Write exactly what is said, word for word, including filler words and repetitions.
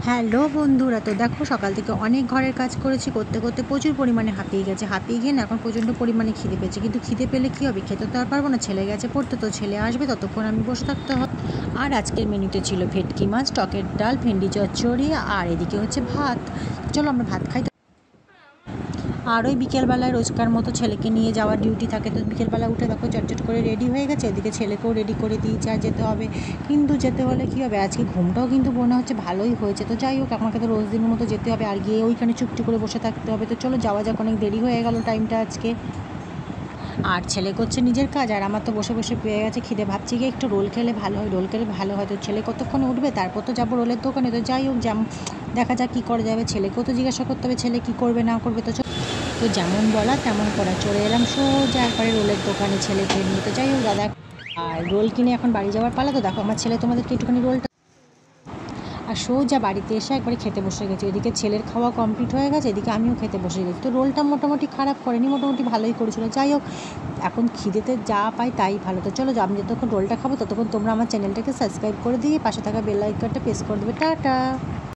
Hello বন্ধুরা, তো দেখো সকাল থেকে অনেক ঘরের কাজ করেছি, করতে করতে প্রচুর পরিমাণে হাঁপিয়ে গেছে। হাঁপিয়ে গিয়ে না এখন প্রচণ্ড পরিমাণে খিদে পেয়েছে, কিন্তু খিদে পেলে কী হবে, খেতে তো আর পারবো না। ছেলে গেছে পড়তে, তো ছেলে আসবে, ততক্ষণ আমি বসে থাকতে হবে। আর আজকের মেনুতে ছিল ভেটকি মাছ, টকের ডাল, ভেন্ডি চচ্চড়ি, আর এদিকে হচ্ছে ভাত। চলো আমরা ভাত খাই। আর ওই বিকেলবেলায় রোজকার মতো ছেলেকে নিয়ে যাওয়ার ডিউটি থাকে, তো বিকেলবেলা উঠে দেখো চটচট করে রেডি হয়ে গেছে। এদিকে ছেলেকেও রেডি করে দিয়েছে, আর যেতে হবে। কিন্তু যেতে হলে কী হবে, আজকে ঘুমটাও কিন্তু মনে হচ্ছে ভালোই হয়েছে। তো যাই হোক, আমাকে তো রোজ দিনের মতো যেতে হবে, আর গিয়ে ওইখানে চুপটি করে বসে থাকতে হবে। তো চলো যাওয়া যাক, অনেক দেরি হয়ে গেল টাইমটা আজকে। আর ছেলে করছে নিজের কাজ, আর আমার তো বসে বসে পেয়ে গেছে খিদে। ভাবছি গিয়ে একটু রোল খেলে ভালো হয়, রোল খেলে ভালো হয়। তো ছেলে কতক্ষণে উঠবে, তারপর তো যাবো রোলের দোকানে। তো যাই হোক, যেমন দেখা যাক কী করা যাবে। ছেলেকেও তো জিজ্ঞাসা করতে হবে ছেলে কী করবে না করবে। তো তো যেমন বলা তেমন করা, চলে এলাম সোজা একবারে রোলের দোকানে ছেলেকে নিয়ে। তো যাই হোক দাদা, আর রোল কিনে এখন বাড়ি যাওয়ার পালা। তো দেখো আমার ছেলে তোমাদেরকে একটুখানি রোলটা, আর সোজা বাড়িতে এসে একবারে খেতে বসে গেছে। এদিকে ছেলের খাওয়া কমপ্লিট হয়ে গেছে, এদিকে আমিও খেতে বসে গেছি। তো রোলটা মোটামুটি খারাপ করেনি, মোটামুটি ভালোই করেছিল। যাই হোক, এখন খিদেতে যা পাই তাই ভালো। তো চলো, আমি যতক্ষণ রোলটা খাবো ততক্ষণ তোমরা আমার চ্যানেলটাকে সাবস্ক্রাইব করে দিয়ে পাশে থাকা বেল আইকনটা প্রেস করে দেবে। টাটা।